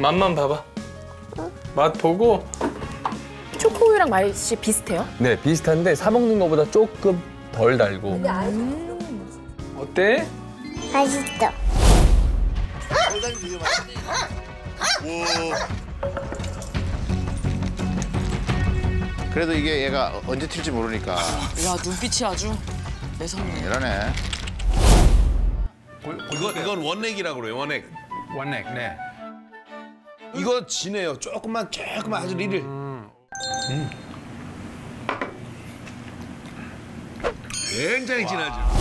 맛만 봐봐. 맛 보고. 초코우유랑 맛이 비슷해요? 네, 비슷한데 사 먹는 것보다 조금 덜 달고. 어때? 맛있어. 그래도 이게 얘가 언제 튈지 모르니까. 야, 눈빛이 아주 매섭네. 이러네. 이건 원액이라고 그래요, 원액. 원액, 네. 이거 진해요. 조금만 아주 리를. 굉장히 진하죠.